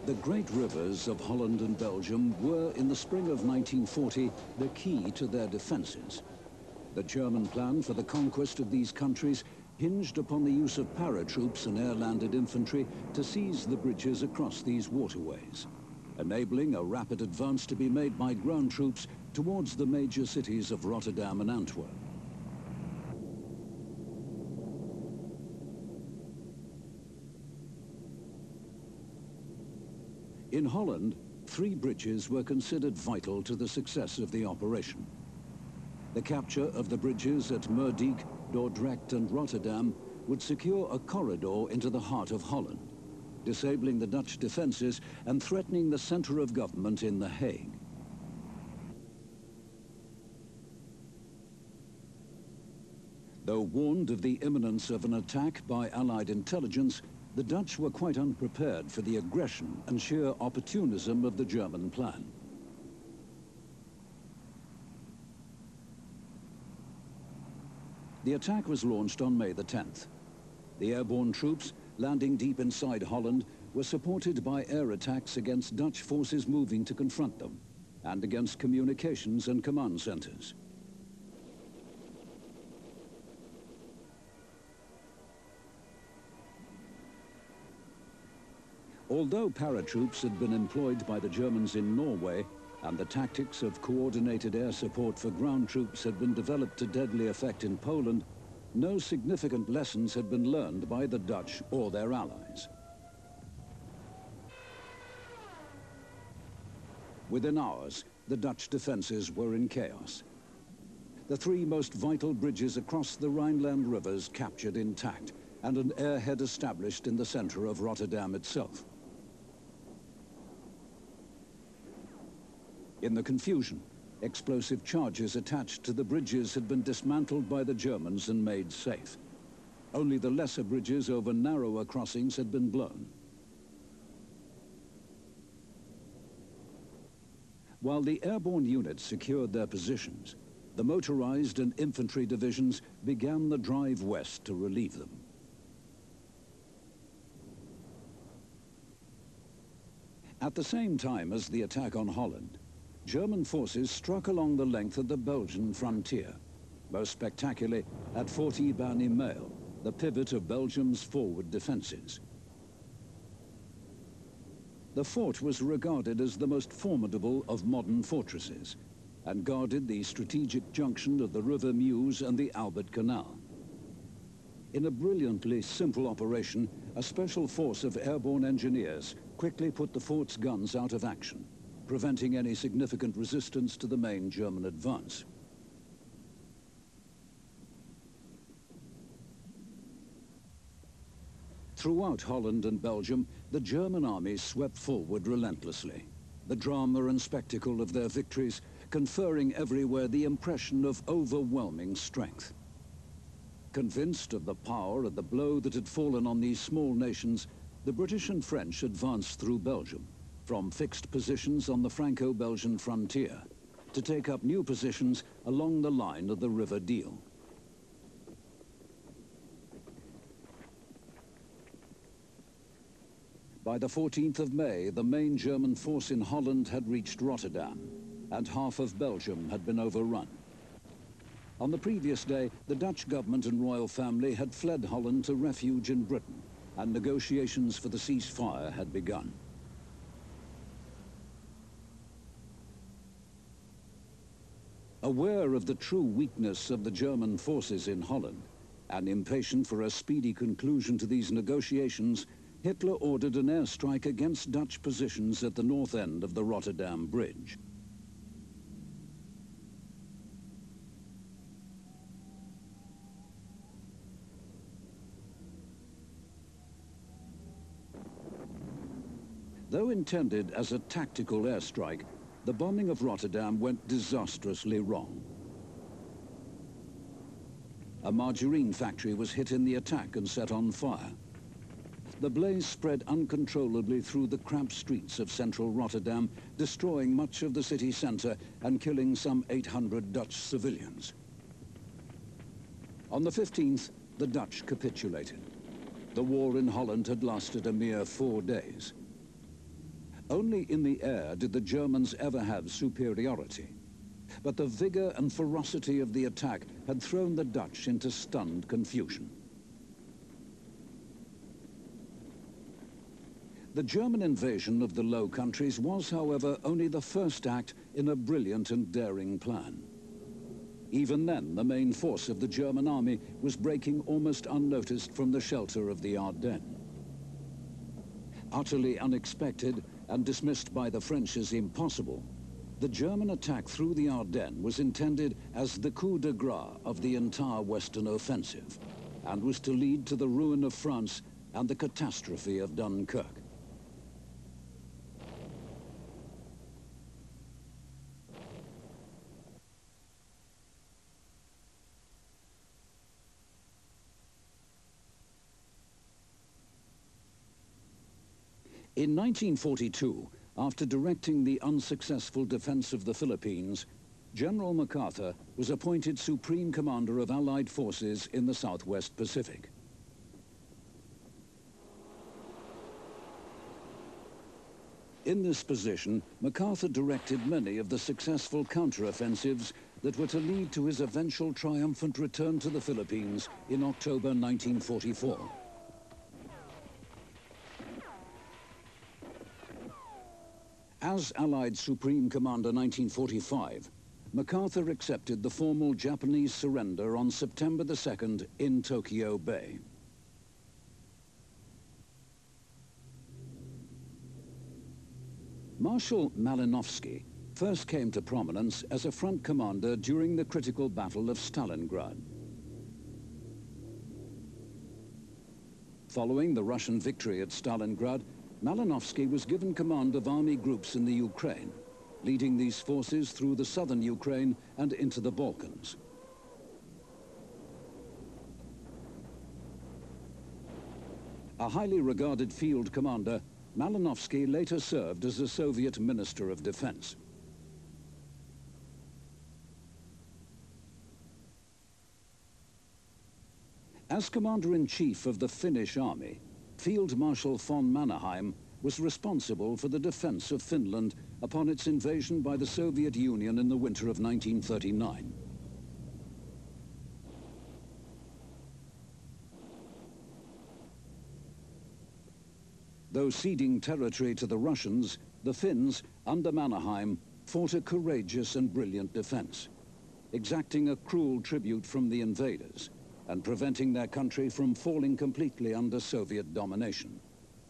The great rivers of Holland and Belgium were, in the spring of 1940, the key to their defenses. The German plan for the conquest of these countries hinged upon the use of paratroops and air-landed infantry to seize the bridges across these waterways, enabling a rapid advance to be made by ground troops towards the major cities of Rotterdam and Antwerp. In Holland, 3 bridges were considered vital to the success of the operation. The capture of the bridges at Moerdijk, Dordrecht and Rotterdam would secure a corridor into the heart of Holland, disabling the Dutch defenses and threatening the center of government in The Hague. Though warned of the imminence of an attack by Allied intelligence, the Dutch were quite unprepared for the aggression and sheer opportunism of the German plan. The attack was launched on May the 10th. The airborne troops, landing deep inside Holland, were supported by air attacks against Dutch forces moving to confront them, and against communications and command centers. Although paratroops had been employed by the Germans in Norway, and the tactics of coordinated air support for ground troops had been developed to deadly effect in Poland, no significant lessons had been learned by the Dutch or their allies. Within hours, the Dutch defenses were in chaos. The 3 most vital bridges across the Rhineland rivers captured intact, and an airhead established in the center of Rotterdam itself. In the confusion, explosive charges attached to the bridges had been dismantled by the Germans and made safe. Only the lesser bridges over narrower crossings had been blown. While the airborne units secured their positions, the motorized and infantry divisions began the drive west to relieve them. At the same time as the attack on Holland, German forces struck along the length of the Belgian frontier, most spectacularly at Fort Ibn-Imael, the pivot of Belgium's forward defenses. The fort was regarded as the most formidable of modern fortresses and guarded the strategic junction of the River Meuse and the Albert Canal. In a brilliantly simple operation, a special force of airborne engineers quickly put the fort's guns out of action, preventing any significant resistance to the main German advance. Throughout Holland and Belgium, the German armies swept forward relentlessly, the drama and spectacle of their victories conferring everywhere the impression of overwhelming strength. Convinced of the power of the blow that had fallen on these small nations, the British and French advanced through Belgium, from fixed positions on the Franco-Belgian frontier, to take up new positions along the line of the River Diehl. By the 14th of May, the main German force in Holland had reached Rotterdam, and half of Belgium had been overrun. On the previous day, the Dutch government and royal family had fled Holland to refuge in Britain, and negotiations for the ceasefire had begun. Aware of the true weakness of the German forces in Holland, and impatient for a speedy conclusion to these negotiations, Hitler ordered an airstrike against Dutch positions at the north end of the Rotterdam Bridge. Though intended as a tactical airstrike, the bombing of Rotterdam went disastrously wrong. A margarine factory was hit in the attack and set on fire. The blaze spread uncontrollably through the cramped streets of central Rotterdam, destroying much of the city centre and killing some 800 Dutch civilians. On the 15th, the Dutch capitulated. The war in Holland had lasted a mere 4 days. Only in the air did the Germans ever have superiority. But the vigor and ferocity of the attack had thrown the Dutch into stunned confusion. The German invasion of the Low Countries was, however, only the first act in a brilliant and daring plan. Even then, the main force of the German army was breaking almost unnoticed from the shelter of the Ardennes. Utterly unexpected and dismissed by the French as impossible, the German attack through the Ardennes was intended as the coup de grace of the entire Western offensive, and was to lead to the ruin of France and the catastrophe of Dunkirk. In 1942, after directing the unsuccessful defense of the Philippines, General MacArthur was appointed Supreme Commander of Allied forces in the Southwest Pacific. In this position, MacArthur directed many of the successful counteroffensives that were to lead to his eventual triumphant return to the Philippines in October 1944. As Allied Supreme Commander 1945, MacArthur accepted the formal Japanese surrender on September the 2nd in Tokyo Bay. Marshal Malinovsky first came to prominence as a front commander during the critical Battle of Stalingrad. Following the Russian victory at Stalingrad, Malinovsky was given command of army groups in the Ukraine, leading these forces through the southern Ukraine and into the Balkans. A highly regarded field commander, Malinovsky later served as a Soviet Minister of Defense. As Commander-in-Chief of the Finnish Army, Field Marshal von Mannerheim was responsible for the defense of Finland upon its invasion by the Soviet Union in the winter of 1939. Though ceding territory to the Russians, the Finns, under Mannerheim, fought a courageous and brilliant defense, exacting a cruel tribute from the invaders and preventing their country from falling completely under Soviet domination.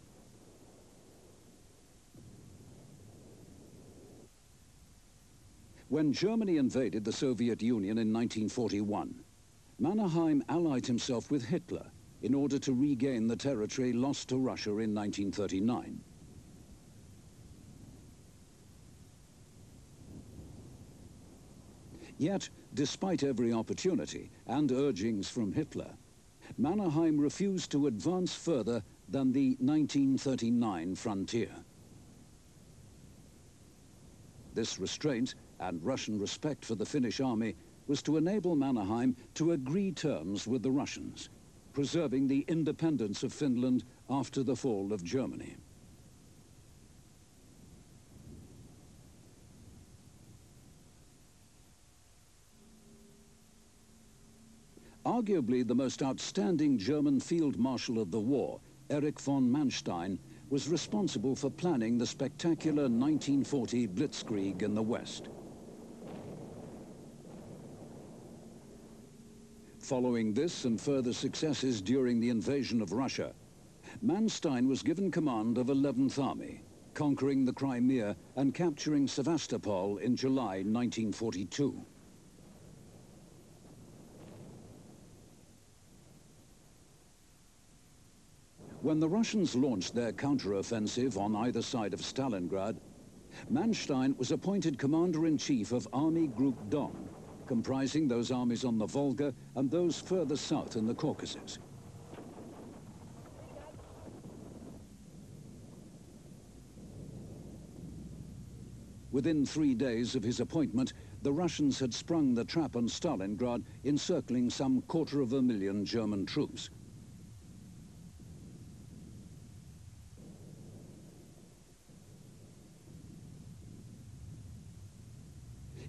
When Germany invaded the Soviet Union in 1941, Mannerheim allied himself with Hitler in order to regain the territory lost to Russia in 1939. Yet, despite every opportunity and urgings from Hitler, Mannerheim refused to advance further than the 1939 frontier. This restraint and Russian respect for the Finnish army was to enable Mannerheim to agree terms with the Russians, preserving the independence of Finland after the fall of Germany. Arguably the most outstanding German field marshal of the war, Erich von Manstein, was responsible for planning the spectacular 1940 Blitzkrieg in the West. Following this and further successes during the invasion of Russia, Manstein was given command of 11th Army, conquering the Crimea and capturing Sevastopol in July 1942. When the Russians launched their counteroffensive on either side of Stalingrad, Manstein was appointed Commander-in-Chief of Army Group Don, comprising those armies on the Volga and those further south in the Caucasus. Within 3 days of his appointment, the Russians had sprung the trap on Stalingrad, encircling some 250,000 German troops.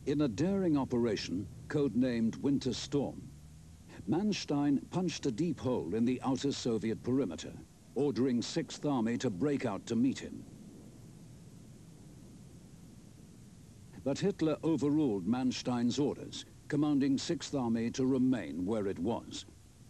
In a daring operation, codenamed Winter Storm, Manstein punched a deep hole in the outer Soviet perimeter, ordering 6th Army to break out to meet him. But Hitler overruled Manstein's orders, commanding 6th Army to remain where it was.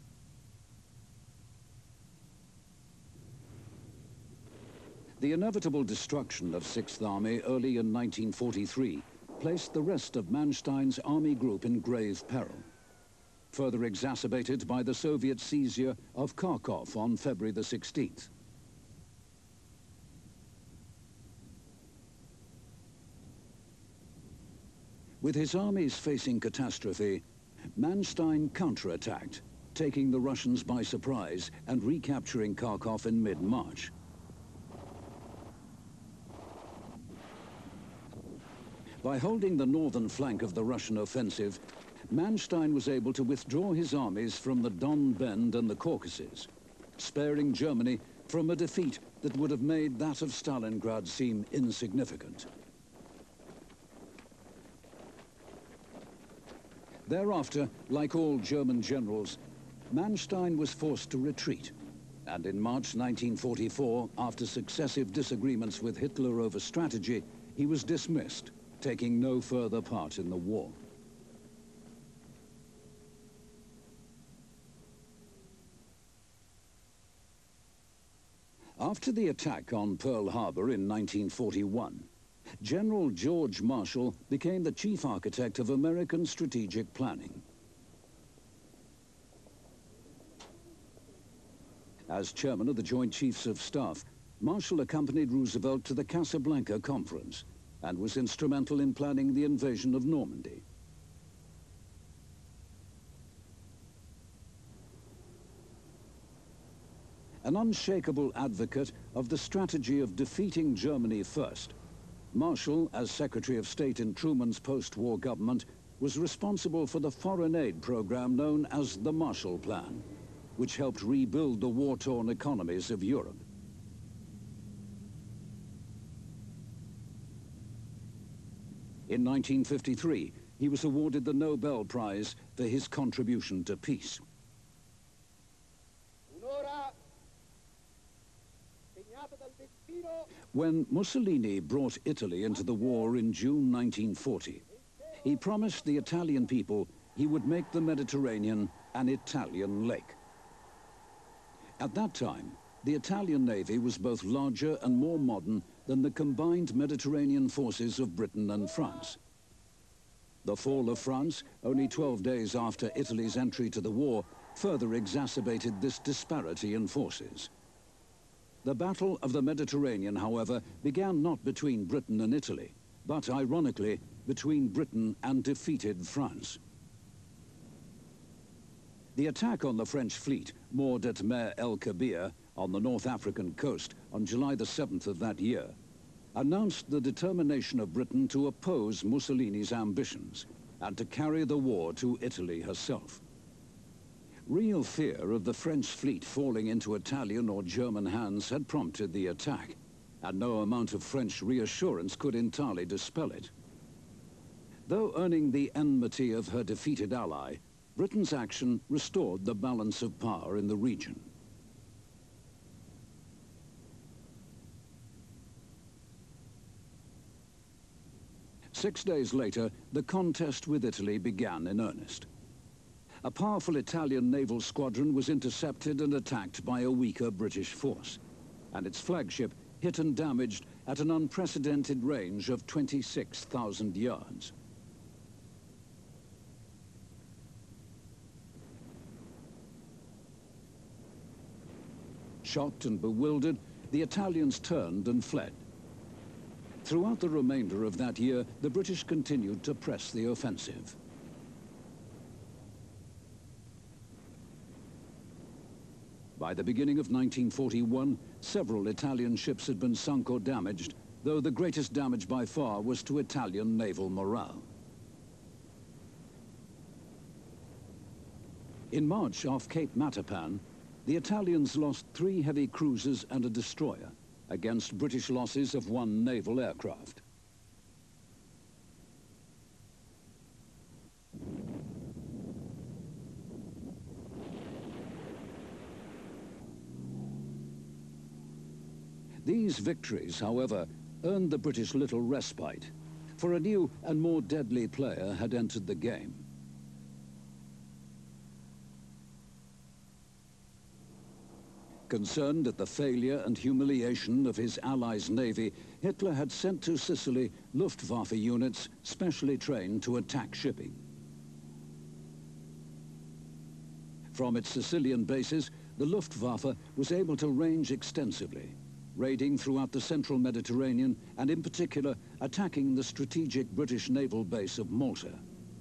The inevitable destruction of 6th Army early in 1943 placed the rest of Manstein's army group in grave peril, further exacerbated by the Soviet seizure of Kharkov on February the 16th. With his armies facing catastrophe, Manstein counterattacked, taking the Russians by surprise and recapturing Kharkov in mid-March. By holding the northern flank of the Russian offensive, Manstein was able to withdraw his armies from the Don Bend and the Caucasus, sparing Germany from a defeat that would have made that of Stalingrad seem insignificant. Thereafter, like all German generals, Manstein was forced to retreat, and in March 1944, after successive disagreements with Hitler over strategy, he was dismissed, taking no further part in the war. After the attack on Pearl Harbor in 1941, General George Marshall became the chief architect of American strategic planning. As chairman of the Joint Chiefs of Staff, Marshall accompanied Roosevelt to the Casablanca Conference and was instrumental in planning the invasion of Normandy. An unshakable advocate of the strategy of defeating Germany first, Marshall, as Secretary of State in Truman's post-war government, was responsible for the foreign aid program known as the Marshall Plan, which helped rebuild the war-torn economies of Europe. In 1953, he was awarded the Nobel Prize for his contribution to peace. When Mussolini brought Italy into the war in June 1940, he promised the Italian people he would make the Mediterranean an Italian lake. At that time, the Italian Navy was both larger and more modern than the combined Mediterranean forces of Britain and France. The fall of France, only 12 days after Italy's entry to the war, further exacerbated this disparity in forces. The Battle of the Mediterranean, however, began not between Britain and Italy, but, ironically, between Britain and defeated France. The attack on the French fleet, moored at Mer El Kabir on the North African coast on July the 7th of that year, announced the determination of Britain to oppose Mussolini's ambitions and to carry the war to Italy herself. Real fear of the French fleet falling into Italian or German hands had prompted the attack, and no amount of French reassurance could entirely dispel it. Though earning the enmity of her defeated ally, Britain's action restored the balance of power in the region. Six days later, the contest with Italy began in earnest. A powerful Italian naval squadron was intercepted and attacked by a weaker British force, and its flagship hit and damaged at an unprecedented range of 26,000 yards. Shocked and bewildered, the Italians turned and fled. Throughout the remainder of that year, the British continued to press the offensive. By the beginning of 1941, several Italian ships had been sunk or damaged, though the greatest damage by far was to Italian naval morale. In March, off Cape Matapan, the Italians lost 3 heavy cruisers and a destroyer, against British losses of 1 naval aircraft. These victories, however, earned the British little respite, for a new and more deadly player had entered the game. Concerned at the failure and humiliation of his allies' navy, Hitler had sent to Sicily Luftwaffe units specially trained to attack shipping. From its Sicilian bases, the Luftwaffe was able to range extensively, raiding throughout the central Mediterranean and in particular attacking the strategic British naval base of Malta.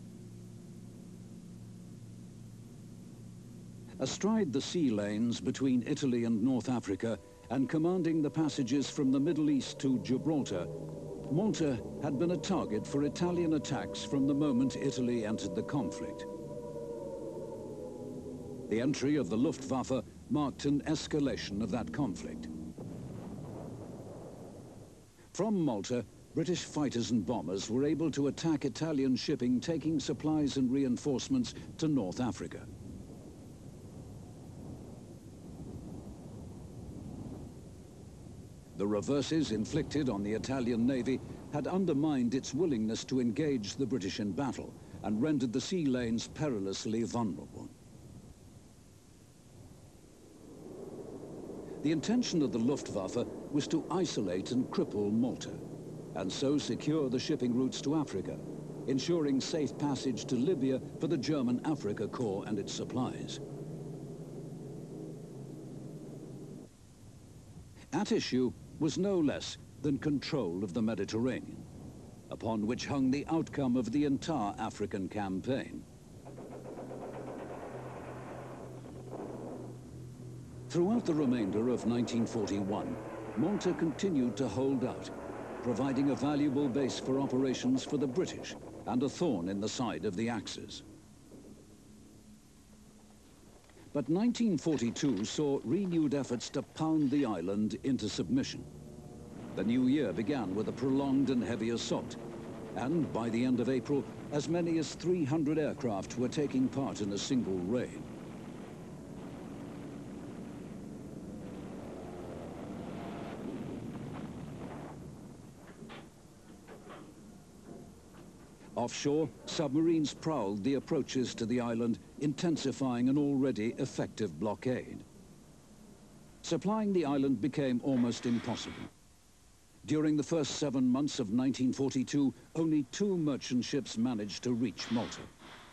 Astride the sea lanes between Italy and North Africa and commanding the passages from the Middle East to Gibraltar, Malta had been a target for Italian attacks from the moment Italy entered the conflict. The entry of the Luftwaffe marked an escalation of that conflict. From Malta, British fighters and bombers were able to attack Italian shipping taking supplies and reinforcements to North Africa. The reverses inflicted on the Italian Navy had undermined its willingness to engage the British in battle and rendered the sea lanes perilously vulnerable. The intention of the Luftwaffe was to isolate and cripple Malta, and so secure the shipping routes to Africa, ensuring safe passage to Libya for the German Africa Corps and its supplies. At issue was no less than control of the Mediterranean, upon which hung the outcome of the entire African campaign. Throughout the remainder of 1941, Malta continued to hold out, providing a valuable base for operations for the British and a thorn in the side of the Axis. But 1942 saw renewed efforts to pound the island into submission. The new year began with a prolonged and heavy assault, and by the end of April, as many as 300 aircraft were taking part in a single raid. Offshore, submarines prowled the approaches to the island, intensifying an already effective blockade. Supplying the island became almost impossible. During the first 7 months of 1942, only 2 merchant ships managed to reach Malta.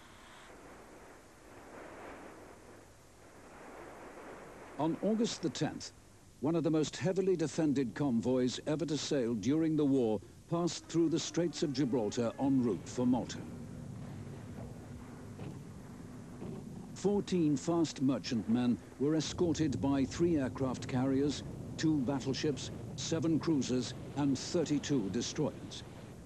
On August the 10th, one of the most heavily defended convoys ever to sail during the war passed through the Straits of Gibraltar en route for Malta. 14 fast merchantmen were escorted by 3 aircraft carriers, 2 battleships, 7 cruisers, and 32 destroyers.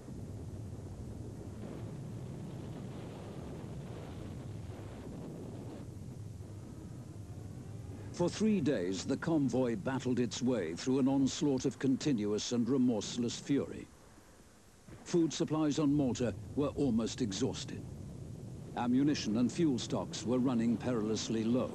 For 3 days, the convoy battled its way through an onslaught of continuous and remorseless fury. Food supplies on Malta were almost exhausted. Ammunition and fuel stocks were running perilously low.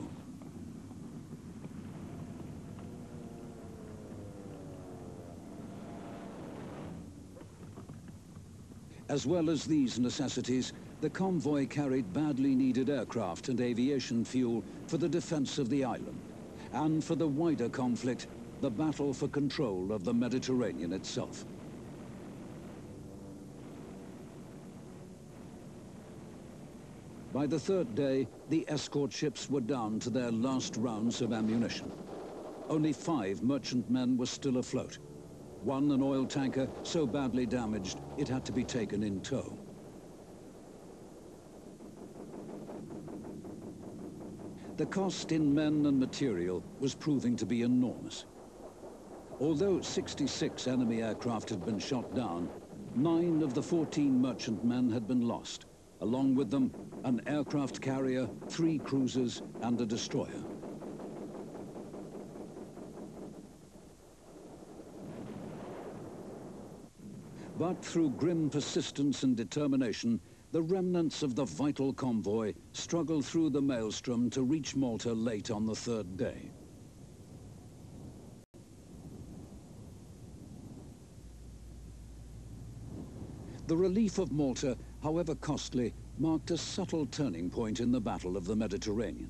As well as these necessities, the convoy carried badly needed aircraft and aviation fuel for the defense of the island, and for the wider conflict, the battle for control of the Mediterranean itself. By the 3rd day, the escort ships were down to their last rounds of ammunition. Only 5 merchantmen were still afloat. 1 an oil tanker so badly damaged it had to be taken in tow. The cost in men and material was proving to be enormous. Although 66 enemy aircraft had been shot down, 9 of the 14 merchantmen had been lost. Along with them, an aircraft carrier, 3 cruisers, and a destroyer. But through grim persistence and determination, the remnants of the vital convoy struggled through the maelstrom to reach Malta late on the 3rd day. The relief of Malta, however costly, marked a subtle turning point in the Battle of the Mediterranean.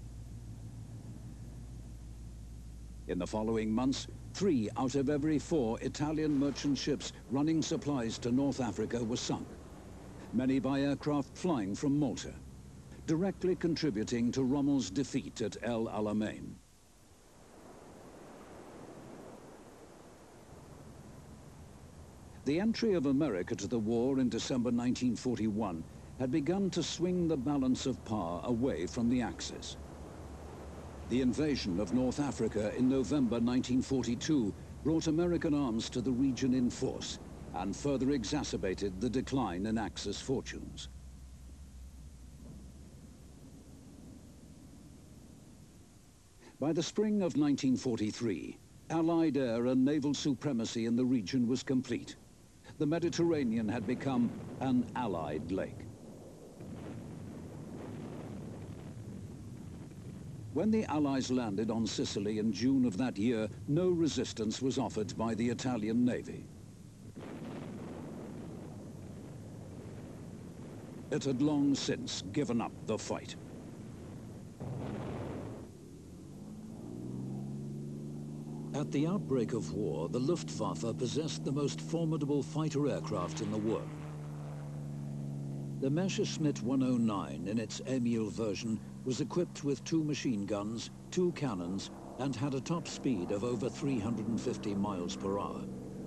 In the following months, 3 out of every 4 Italian merchant ships running supplies to North Africa were sunk, many by aircraft flying from Malta, directly contributing to Rommel's defeat at El Alamein. The entry of America to the war in December 1941 had begun to swing the balance of power away from the Axis. The invasion of North Africa in November 1942 brought American arms to the region in force and further exacerbated the decline in Axis fortunes. By the spring of 1943, Allied air and naval supremacy in the region was complete. The Mediterranean had become an Allied lake. When the Allies landed on Sicily in June of that year, no resistance was offered by the Italian Navy. It had long since given up the fight. At the outbreak of war, the Luftwaffe possessed the most formidable fighter aircraft in the world. The Messerschmitt 109, in its Emil version, was equipped with 2 machine guns, 2 cannons, and had a top speed of over 350 miles per hour.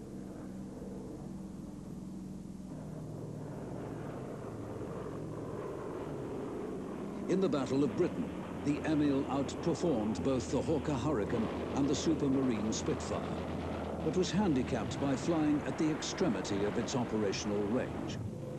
In the Battle of Britain, the Emil outperformed both the Hawker Hurricane and the Supermarine Spitfire, but was handicapped by flying at the extremity of its operational range.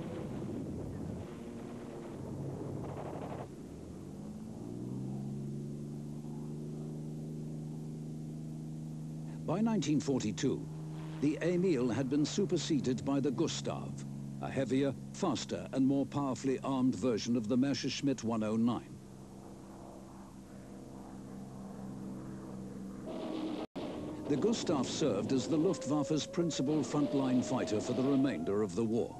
By 1942, the Emil had been superseded by the Gustav, a heavier, faster and more powerfully armed version of the Messerschmitt 109. The Gustav served as the Luftwaffe's principal frontline fighter for the remainder of the war.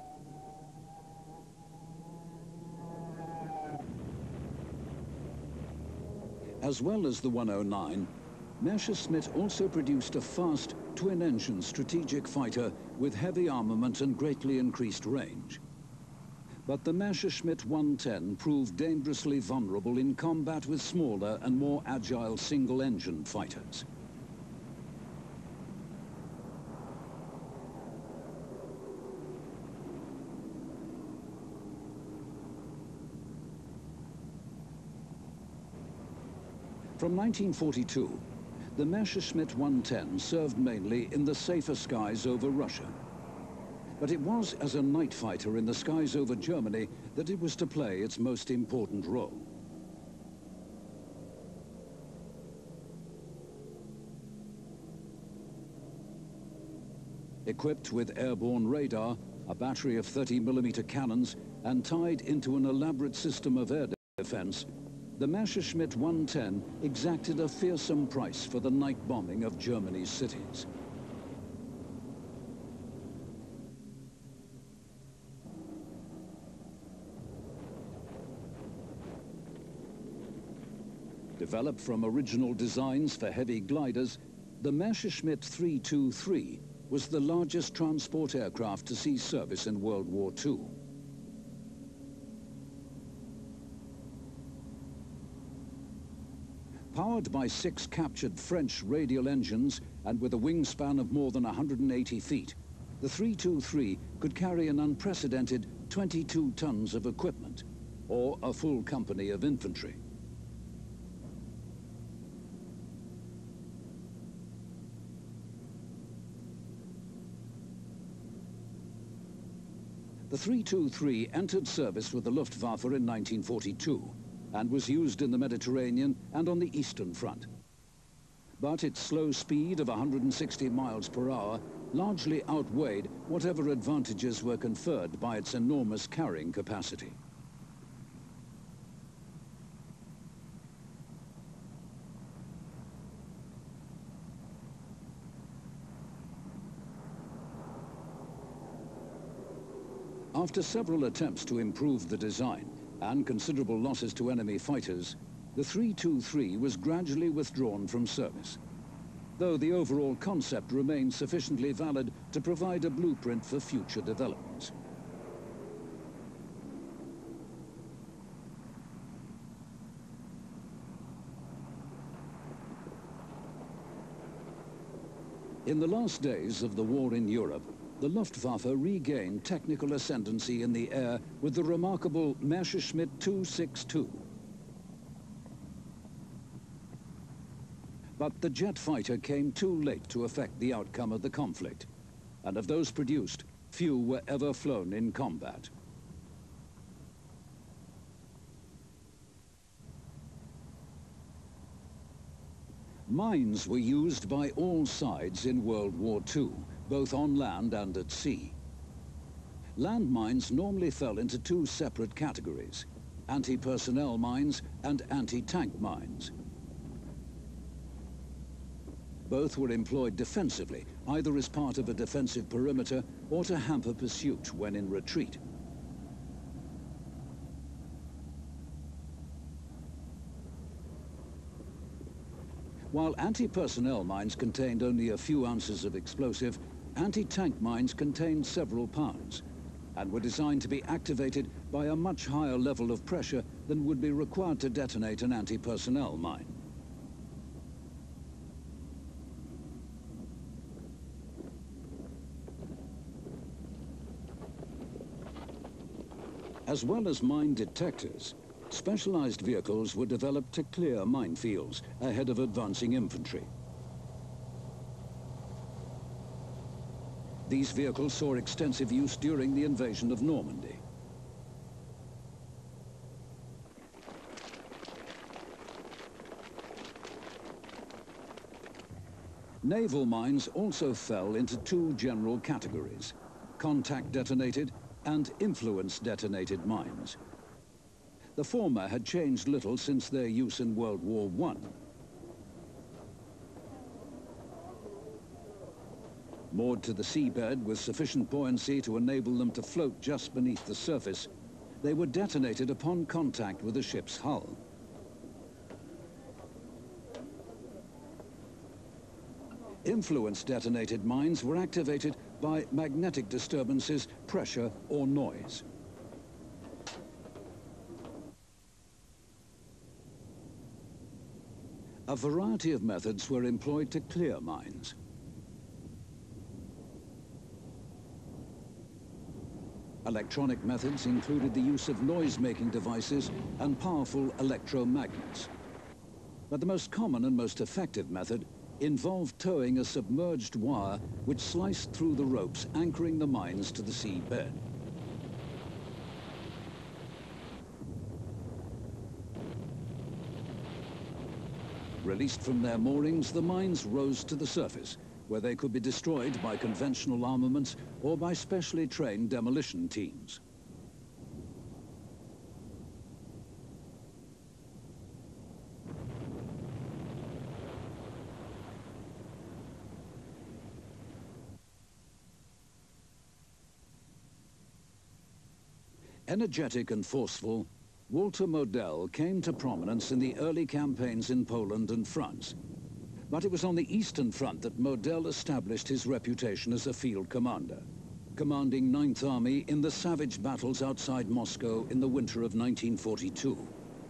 As well as the 109, Messerschmitt also produced a fast, twin-engine strategic fighter with heavy armament and greatly increased range. But the Messerschmitt 110 proved dangerously vulnerable in combat with smaller and more agile single-engine fighters. From 1942, the Messerschmitt 110 served mainly in the safer skies over Russia. But it was as a night fighter in the skies over Germany that it was to play its most important role. Equipped with airborne radar, a battery of 30mm cannons, and tied into an elaborate system of air defense, the Messerschmitt 110 exacted a fearsome price for the night bombing of Germany's cities. Developed from original designs for heavy gliders, the Messerschmitt 323 was the largest transport aircraft to see service in World War II. Powered by 6 captured French radial engines and with a wingspan of more than 180 feet, the 323 could carry an unprecedented 22 tons of equipment, or a full company of infantry. The 323 entered service with the Luftwaffe in 1942 and was used in the Mediterranean and on the Eastern Front. But its slow speed of 160 miles per hour largely outweighed whatever advantages were conferred by its enormous carrying capacity. After several attempts to improve the design and considerable losses to enemy fighters, the 323 was gradually withdrawn from service, though the overall concept remained sufficiently valid to provide a blueprint for future developments. In the last days of the war in Europe, the Luftwaffe regained technical ascendancy in the air with the remarkable Messerschmitt 262. But the jet fighter came too late to affect the outcome of the conflict, and of those produced, few were ever flown in combat. Mines were used by all sides in World War II, both on land and at sea. Land mines normally fell into two separate categories: anti-personnel mines and anti-tank mines. Both were employed defensively, either as part of a defensive perimeter or to hamper pursuit when in retreat. While anti-personnel mines contained only a few ounces of explosive, anti-tank mines contained several pounds and were designed to be activated by a much higher level of pressure than would be required to detonate an anti-personnel mine. As well as mine detectors, specialized vehicles were developed to clear minefields ahead of advancing infantry. These vehicles saw extensive use during the invasion of Normandy. Naval mines also fell into two general categories: contact detonated and influence detonated mines. The former had changed little since their use in World War I. Moored to the seabed with sufficient buoyancy to enable them to float just beneath the surface, they were detonated upon contact with the ship's hull. Influence detonated mines were activated by magnetic disturbances, pressure, or noise. A variety of methods were employed to clear mines. Electronic methods included the use of noise-making devices and powerful electromagnets. But the most common and most effective method involved towing a submerged wire which sliced through the ropes anchoring the mines to the seabed. Released from their moorings, the mines rose to the surface, where they could be destroyed by conventional armaments or by specially trained demolition teams. Energetic and forceful, Walter Model came to prominence in the early campaigns in Poland and France. But it was on the Eastern Front that Model established his reputation as a field commander, commanding 9th Army in the savage battles outside Moscow in the winter of 1942.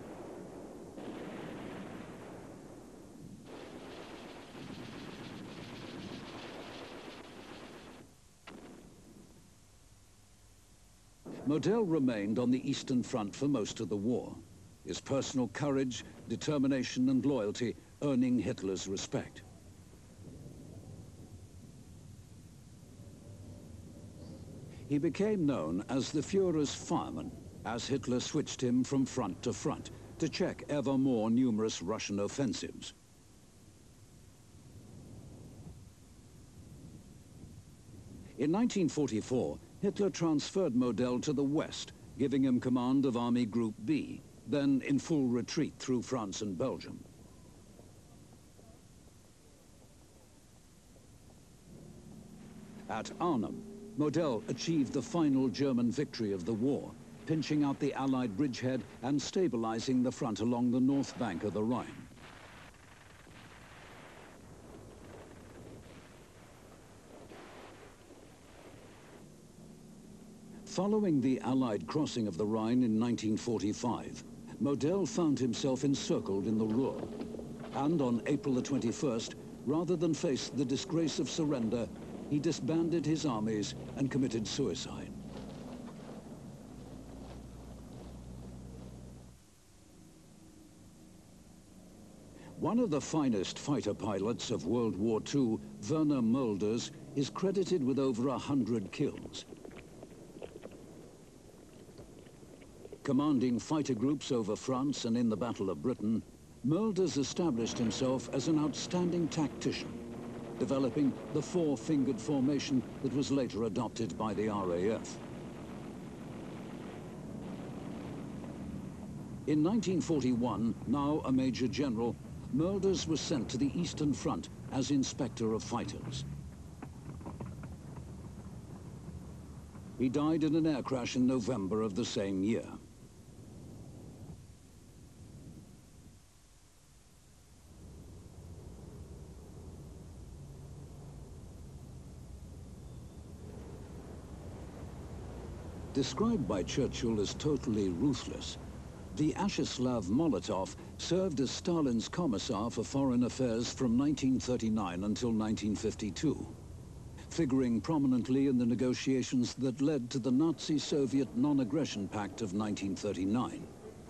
Model remained on the Eastern Front for most of the war, his personal courage, determination and loyalty earning Hitler's respect. He became known as the Führer's fireman, as Hitler switched him from front to check ever more numerous Russian offensives. In 1944, Hitler transferred Model to the west, giving him command of Army Group B, then in full retreat through France and Belgium. At Arnhem, Model achieved the final German victory of the war, pinching out the Allied bridgehead and stabilizing the front along the north bank of the Rhine. Following the Allied crossing of the Rhine in 1945, Model found himself encircled in the Ruhr. And on April the 21st, rather than face the disgrace of surrender, he disbanded his armies and committed suicide. One of the finest fighter pilots of World War II, Werner Mulders, is credited with over 100 kills. Commanding fighter groups over France and in the Battle of Britain, Mulders established himself as an outstanding tactician, developing the four-fingered formation that was later adopted by the RAF. In 1941, now a Major General, Mulders was sent to the Eastern Front as Inspector of Fighters. He died in an air crash in November of the same year. Described by Churchill as totally ruthless, Vyacheslav Molotov served as Stalin's commissar for foreign affairs from 1939 until 1952, figuring prominently in the negotiations that led to the Nazi-Soviet Non-Aggression Pact of 1939.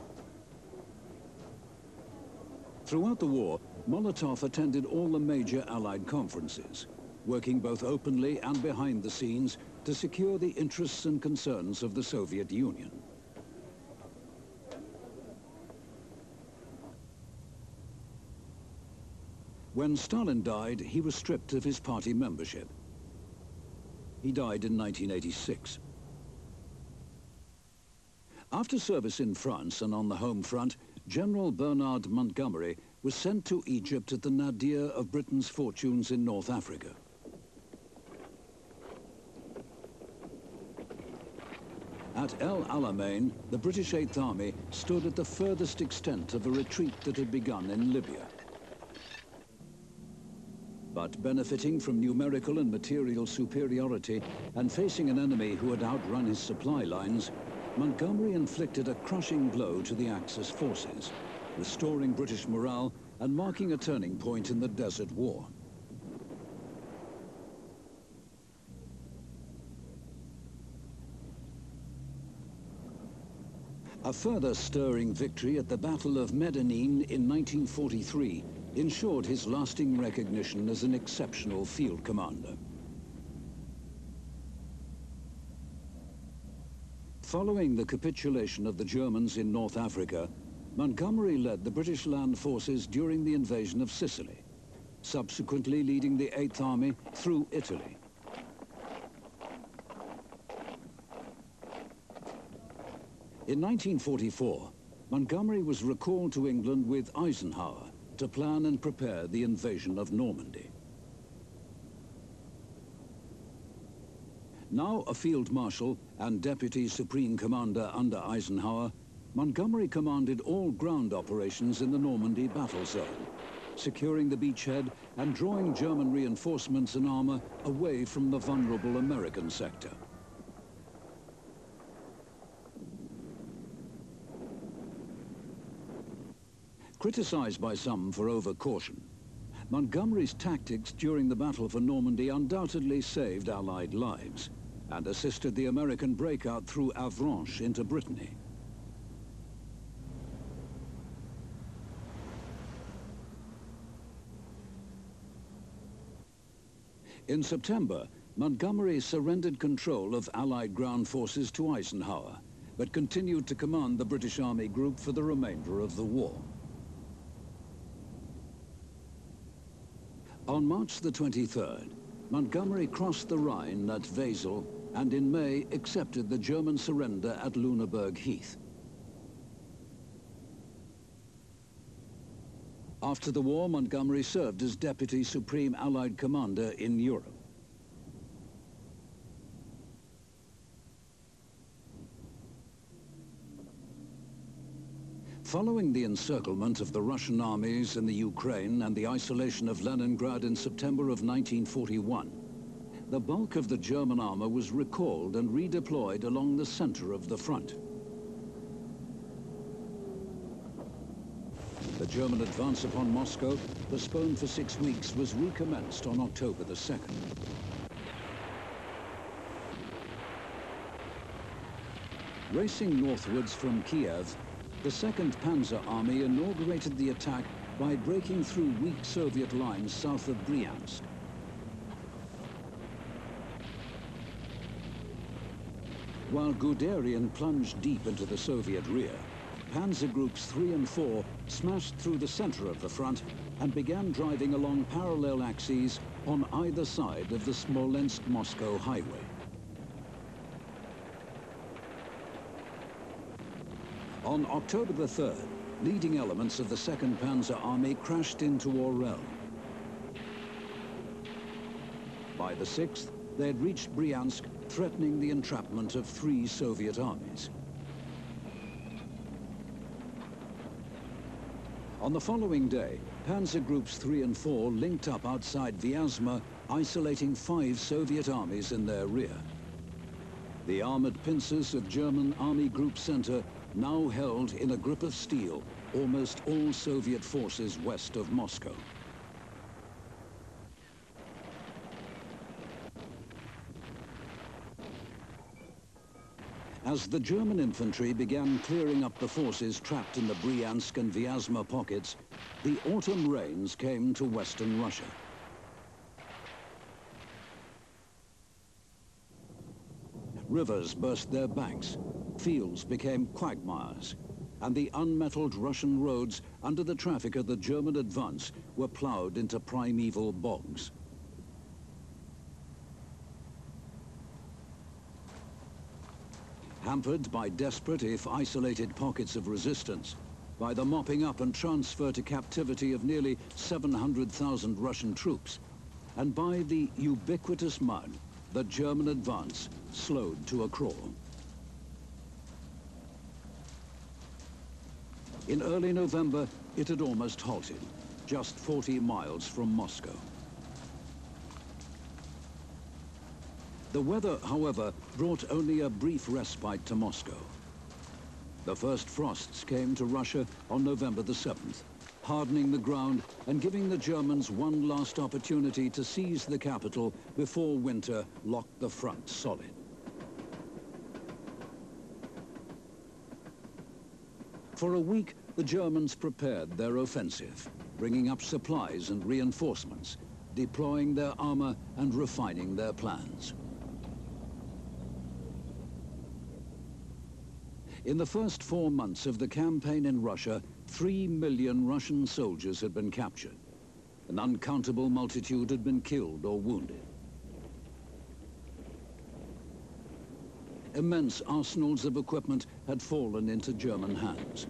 Throughout the war, Molotov attended all the major Allied conferences, working both openly and behind the scenes to secure the interests and concerns of the Soviet Union. When Stalin died, he was stripped of his party membership. He died in 1986. After service in France and on the home front, General Bernard Montgomery was sent to Egypt at the nadir of Britain's fortunes in North Africa. At El Alamein, the British Eighth Army stood at the furthest extent of a retreat that had begun in Libya. But benefiting from numerical and material superiority and facing an enemy who had outrun his supply lines, Montgomery inflicted a crushing blow to the Axis forces, restoring British morale and marking a turning point in the Desert War. A further stirring victory at the Battle of Medellin in 1943 ensured his lasting recognition as an exceptional field commander. Following the capitulation of the Germans in North Africa, Montgomery led the British land forces during the invasion of Sicily, subsequently leading the Eighth Army through Italy. In 1944, Montgomery was recalled to England with Eisenhower to plan and prepare the invasion of Normandy. Now a field marshal and deputy supreme commander under Eisenhower, Montgomery commanded all ground operations in the Normandy battle zone, securing the beachhead and drawing German reinforcements and armor away from the vulnerable American sector. Criticized by some for over-caution, Montgomery's tactics during the Battle for Normandy undoubtedly saved Allied lives and assisted the American breakout through Avranches into Brittany. In September, Montgomery surrendered control of Allied ground forces to Eisenhower, but continued to command the British Army Group for the remainder of the war. On March the 23rd, Montgomery crossed the Rhine at Wesel and in May accepted the German surrender at Lüneburg Heath. After the war, Montgomery served as Deputy Supreme Allied Commander in Europe. Following the encirclement of the Russian armies in the Ukraine and the isolation of Leningrad in September of 1941, the bulk of the German armor was recalled and redeployed along the center of the front. The German advance upon Moscow, postponed for 6 weeks, was recommenced on October the 2nd. Racing northwards from Kiev, the 2nd Panzer Army inaugurated the attack by breaking through weak Soviet lines south of Bryansk. While Guderian plunged deep into the Soviet rear, Panzer Groups 3 and 4 smashed through the center of the front and began driving along parallel axes on either side of the Smolensk-Moscow highway. On October the 3rd, leading elements of the 2nd Panzer Army crashed into Orel. By the 6th, they had reached Bryansk, threatening the entrapment of 3 Soviet armies. On the following day, Panzer Groups 3 and 4 linked up outside Vyazma, isolating 5 Soviet armies in their rear. The armored pincers of German Army Group Center now held in a grip of steel almost all Soviet forces west of Moscow. As the German infantry began clearing up the forces trapped in the Bryansk and Vyazma pockets, the autumn rains came to western Russia. Rivers burst their banks, fields became quagmires, and the unmetalled Russian roads under the traffic of the German advance were plowed into primeval bogs. Hampered by desperate, if isolated, pockets of resistance, by the mopping up and transfer to captivity of nearly 700,000 Russian troops, and by the ubiquitous mud, the German advance slowed to a crawl. In early November, it had almost halted, just 40 miles from Moscow. The weather, however, brought only a brief respite to Moscow. The first frosts came to Russia on November the 7th, hardening the ground and giving the Germans one last opportunity to seize the capital before winter locked the front solid. For a week, the Germans prepared their offensive, bringing up supplies and reinforcements, deploying their armor and refining their plans. In the first 4 months of the campaign in Russia, 3 million Russian soldiers had been captured. An uncountable multitude had been killed or wounded. Immense arsenals of equipment had fallen into German hands.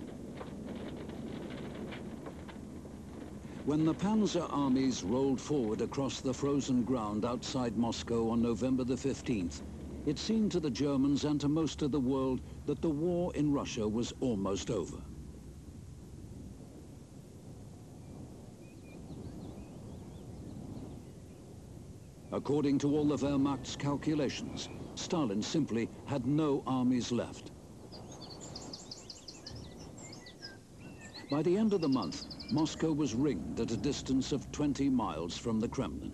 When the Panzer armies rolled forward across the frozen ground outside Moscow on November the 15th, it seemed to the Germans and to most of the world that the war in Russia was almost over. According to all the Wehrmacht's calculations, Stalin simply had no armies left. By the end of the month, Moscow was ringed at a distance of 20 miles from the Kremlin.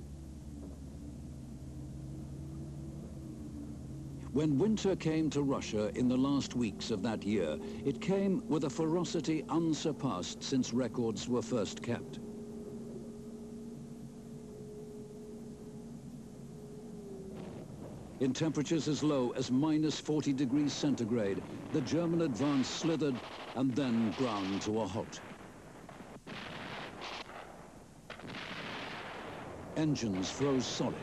When winter came to Russia in the last weeks of that year, it came with a ferocity unsurpassed since records were first kept. In temperatures as low as -40 degrees centigrade, the German advance slithered and then ground to a halt. Engines froze solid.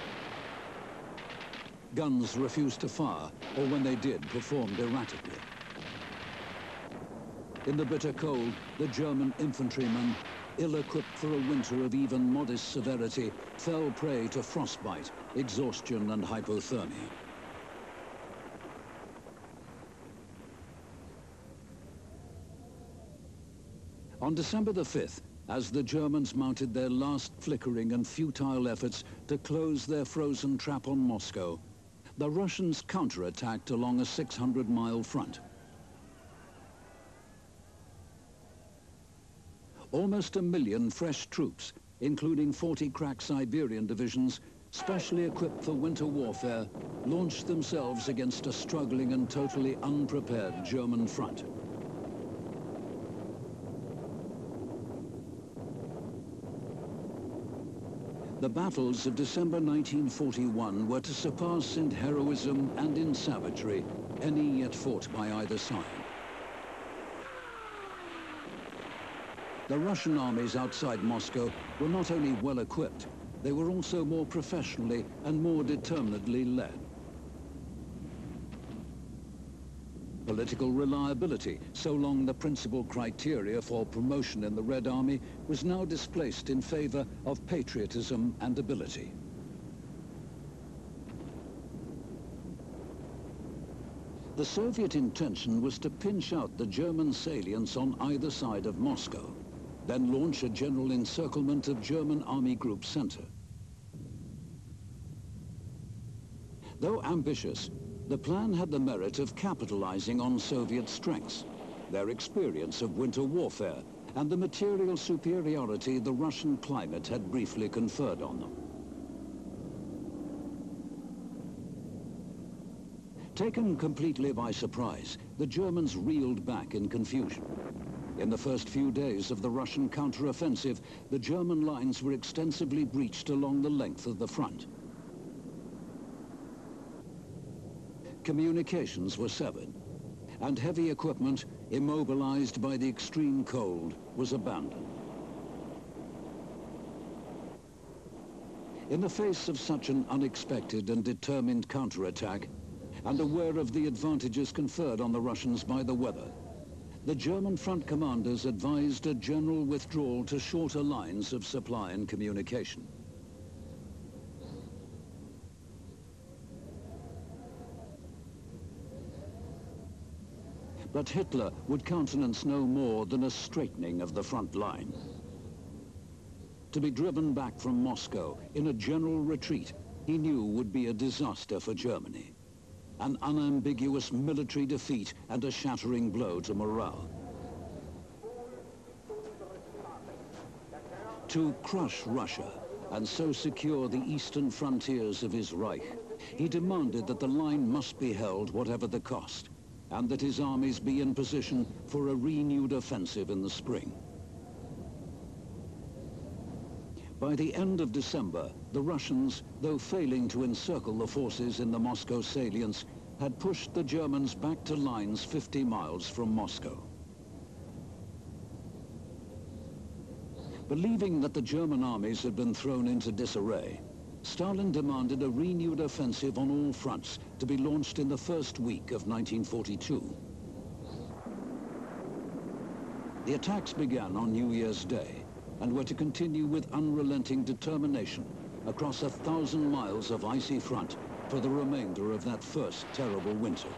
Guns refused to fire, or when they did, performed erratically. In the bitter cold, the German infantrymen, ill-equipped for a winter of even modest severity, fell prey to frostbite, exhaustion, and hypothermia. On December the 5th, as the Germans mounted their last flickering and futile efforts to close their frozen trap on Moscow, the Russians counterattacked along a 600-mile front. Almost 1 million fresh troops, including 40 crack Siberian divisions, specially equipped for winter warfare, launched themselves against a struggling and totally unprepared German front. The battles of December 1941 were to surpass in heroism and in savagery any yet fought by either side. The Russian armies outside Moscow were not only well equipped, they were also more professionally and more determinedly led. Political reliability, so long the principal criteria for promotion in the Red Army, was now displaced in favor of patriotism and ability. The Soviet intention was to pinch out the German salients on either side of Moscow, then launch a general encirclement of German Army Group Center. Though ambitious, the plan had the merit of capitalizing on Soviet strengths, their experience of winter warfare, and the material superiority the Russian climate had briefly conferred on them. Taken completely by surprise, the Germans reeled back in confusion. In the first few days of the Russian counteroffensive, the German lines were extensively breached along the length of the front. Communications were severed, and heavy equipment, immobilized by the extreme cold, was abandoned. In the face of such an unexpected and determined counterattack, and aware of the advantages conferred on the Russians by the weather, the German front commanders advised a general withdrawal to shorter lines of supply and communication. But Hitler would countenance no more than a straightening of the front line. To be driven back from Moscow in a general retreat, he knew would be a disaster for Germany. An unambiguous military defeat and a shattering blow to morale. To crush Russia and so secure the eastern frontiers of his Reich, he demanded that the line must be held whatever the cost, and that his armies be in position for a renewed offensive in the spring. By the end of December, the Russians, though failing to encircle the forces in the Moscow salients, had pushed the Germans back to lines 50 miles from Moscow. Believing that the German armies had been thrown into disarray, Stalin demanded a renewed offensive on all fronts to be launched in the first week of 1942. The attacks began on New Year's Day and were to continue with unrelenting determination across 1,000 miles of icy front for the remainder of that first terrible winter.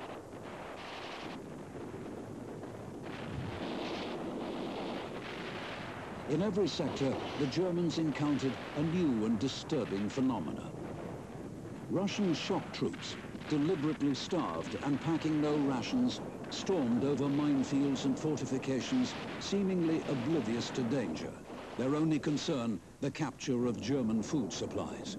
In every sector, the Germans encountered a new and disturbing phenomena. Russian shock troops, deliberately starved and packing no rations, stormed over minefields and fortifications, seemingly oblivious to danger. Their only concern, the capture of German food supplies.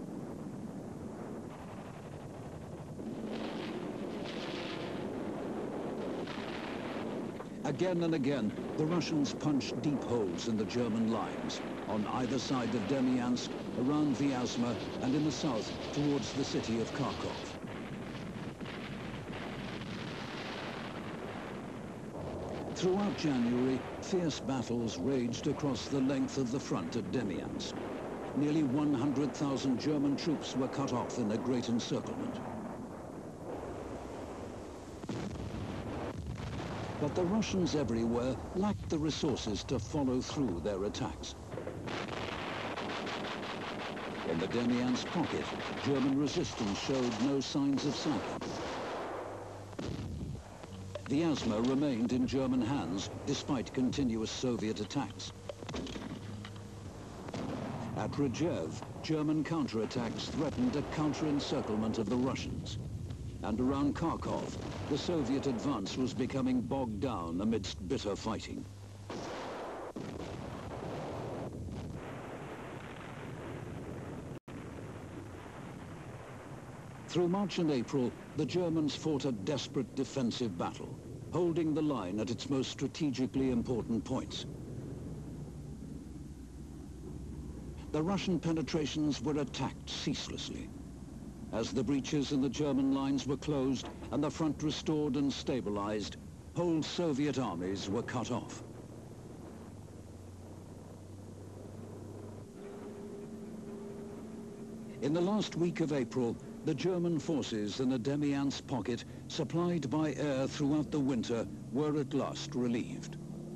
Again and again, the Russians punched deep holes in the German lines, on either side of Demyansk, around Vyazma, and in the south towards the city of Kharkov. Throughout January, fierce battles raged across the length of the front at Demyansk. Nearly 100,000 German troops were cut off in a great encirclement. But the Russians everywhere lacked the resources to follow through their attacks. In the Demyansk pocket, German resistance showed no signs of slacking. Vyazma remained in German hands despite continuous Soviet attacks. At Rdjev, German counterattacks threatened a counter-encirclement of the Russians. And around Kharkov, the Soviet advance was becoming bogged down amidst bitter fighting. Through March and April, the Germans fought a desperate defensive battle, holding the line at its most strategically important points. The Russian penetrations were attacked ceaselessly. As the breaches in the German lines were closed and the front restored and stabilized, whole Soviet armies were cut off. In the last week of April, the German forces in the Demyansk pocket, supplied by air throughout the winter, were at last relieved.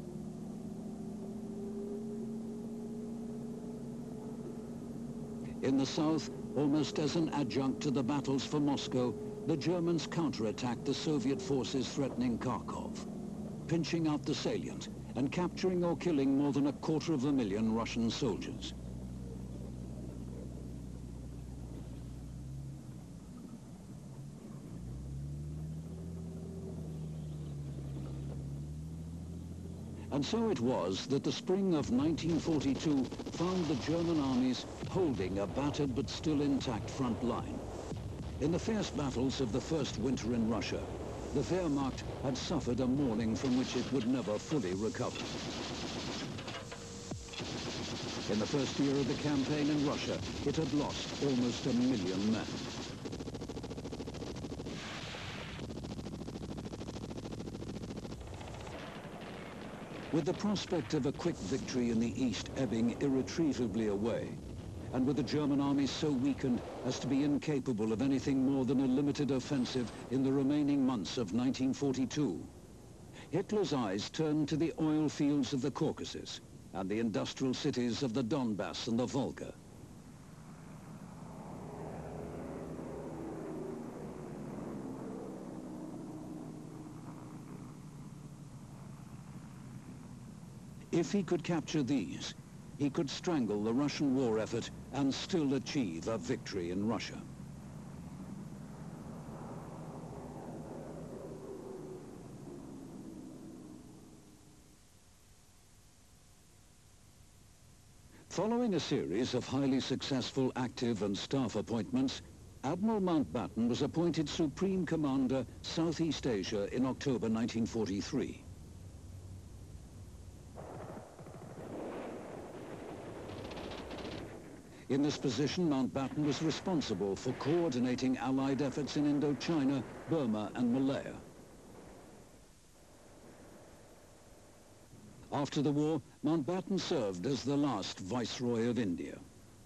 In the south, almost as an adjunct to the battles for Moscow, the Germans counterattacked the Soviet forces threatening Kharkov, pinching out the salient and capturing or killing more than 250,000 Russian soldiers. And so it was that the spring of 1942 found the German armies holding a battered but still intact front line. In the fierce battles of the first winter in Russia, the Wehrmacht had suffered a morning from which it would never fully recover. In the first year of the campaign in Russia, it had lost almost 1 million men. With the prospect of a quick victory in the east ebbing irretrievably away, and with the German army so weakened as to be incapable of anything more than a limited offensive in the remaining months of 1942, Hitler's eyes turned to the oil fields of the Caucasus and the industrial cities of the Donbass and the Volga. If he could capture these, he could strangle the Russian war effort and still achieve a victory in Russia. Following a series of highly successful active and staff appointments, Admiral Mountbatten was appointed Supreme Commander, Southeast Asia in October 1943. In this position, Mountbatten was responsible for coordinating Allied efforts in Indochina, Burma, and Malaya. After the war, Mountbatten served as the last Viceroy of India.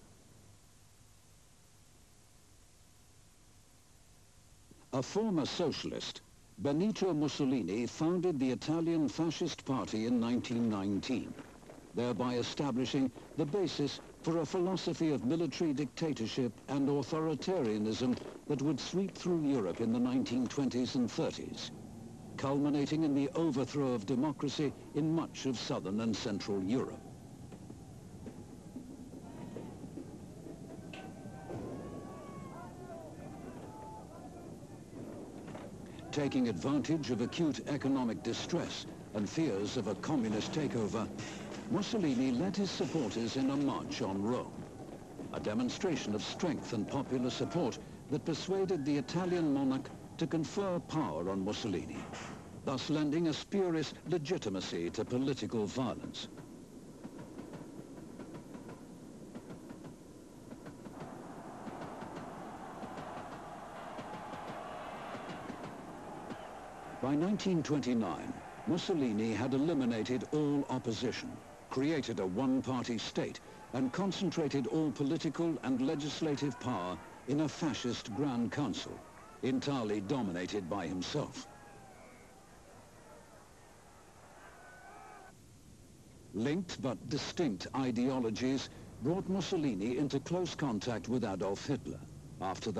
A former socialist, Benito Mussolini founded the Italian Fascist Party in 1919, thereby establishing the basis for a philosophy of military dictatorship and authoritarianism that would sweep through Europe in the 1920s and 30s, culminating in the overthrow of democracy in much of southern and central Europe. Taking advantage of acute economic distress and fears of a communist takeover, Mussolini led his supporters in a march on Rome, a demonstration of strength and popular support that persuaded the Italian monarch to confer power on Mussolini, thus lending a spurious legitimacy to political violence. By 1929, Mussolini had eliminated all opposition, created a one-party state, and concentrated all political and legislative power in a fascist Grand Council, entirely dominated by himself. Linked but distinct ideologies brought Mussolini into close contact with Adolf Hitler after the latter's accession to power in Germany.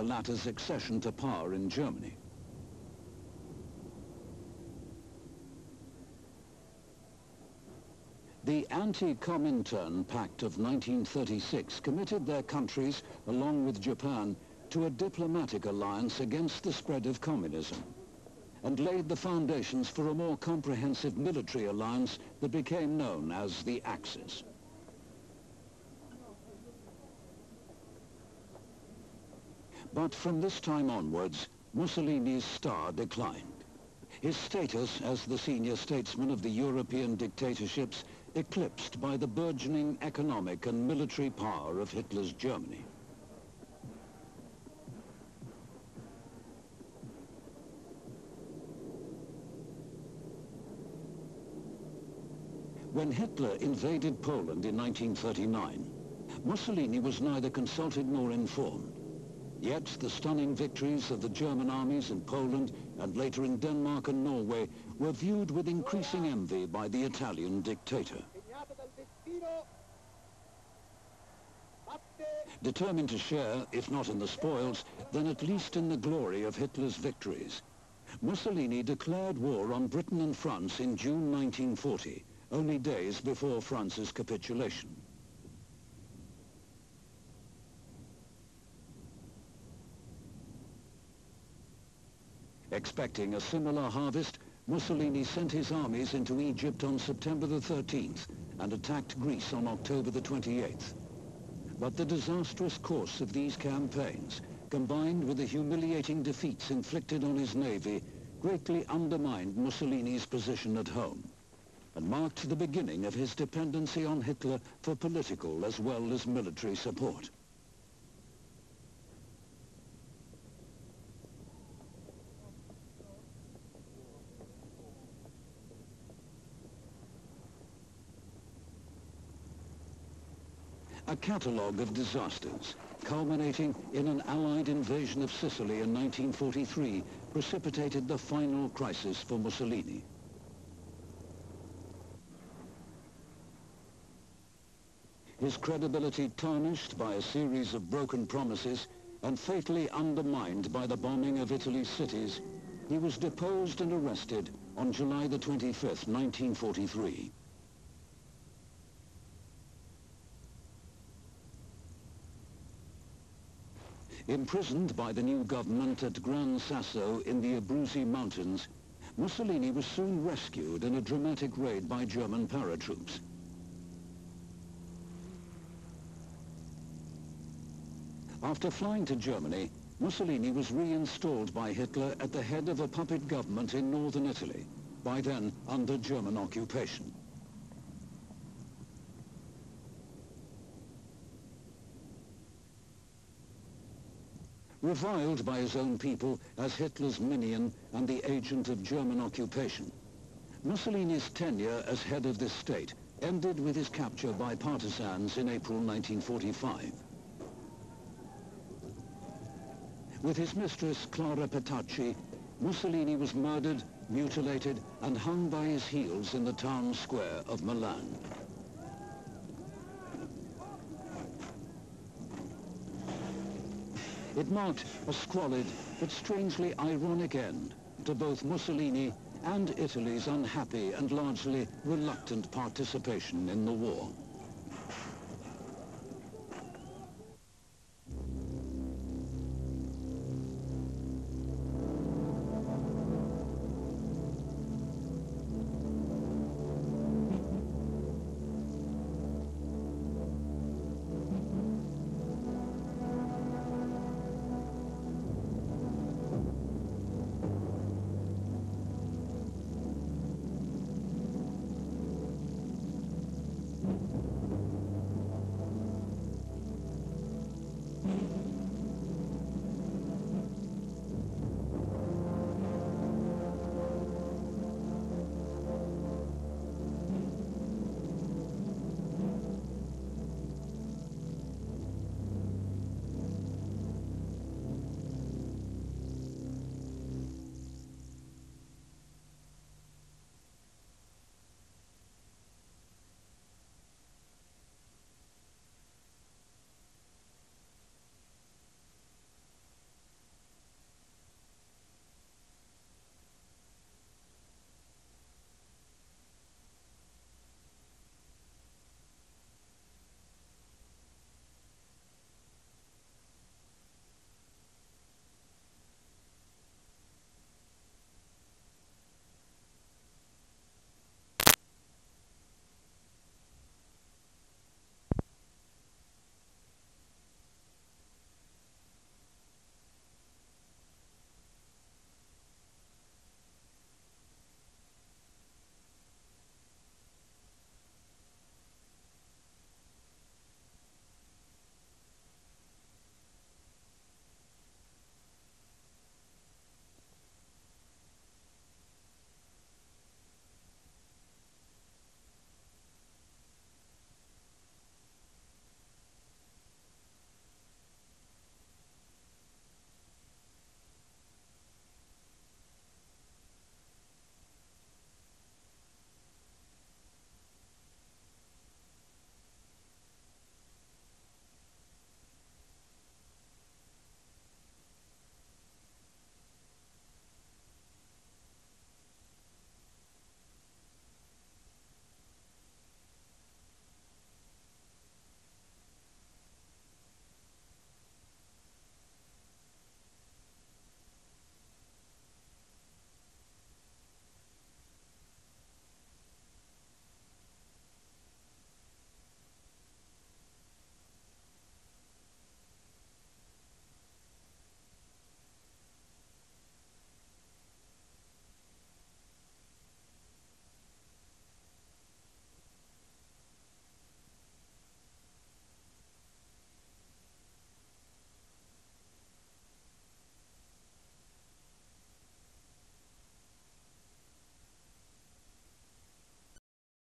The Anti-Comintern Pact of 1936 committed their countries, along with Japan, to a diplomatic alliance against the spread of communism, and laid the foundations for a more comprehensive military alliance that became known as the Axis. But from this time onwards, Mussolini's star declined. His status as the senior statesman of the European dictatorships eclipsed by the burgeoning economic and military power of Hitler's Germany. When Hitler invaded Poland in 1939, Mussolini was neither consulted nor informed. Yet the stunning victories of the German armies in Poland and later in Denmark and Norway were viewed with increasing envy by the Italian dictator. Determined to share, if not in the spoils, then at least in the glory of Hitler's victories, Mussolini declared war on Britain and France in June 1940, only days before France's capitulation. Expecting a similar harvest, Mussolini sent his armies into Egypt on September the 13th and attacked Greece on October the 28th. But the disastrous course of these campaigns, combined with the humiliating defeats inflicted on his navy, greatly undermined Mussolini's position at home and marked the beginning of his dependency on Hitler for political as well as military support. A catalogue of disasters, culminating in an Allied invasion of Sicily in 1943, precipitated the final crisis for Mussolini. His credibility tarnished by a series of broken promises and fatally undermined by the bombing of Italy's cities, he was deposed and arrested on July the 25th, 1943. Imprisoned by the new government at Gran Sasso in the Abruzzi Mountains, Mussolini was soon rescued in a dramatic raid by German paratroops. After flying to Germany, Mussolini was reinstalled by Hitler at the head of a puppet government in northern Italy, by then under German occupation. Reviled by his own people as Hitler's minion and the agent of German occupation, Mussolini's tenure as head of this state ended with his capture by partisans in April 1945. With his mistress Clara Petacci, Mussolini was murdered, mutilated, and hung by his heels in the town square of Milan. It marked a squalid but strangely ironic end to both Mussolini and Italy's unhappy and largely reluctant participation in the war.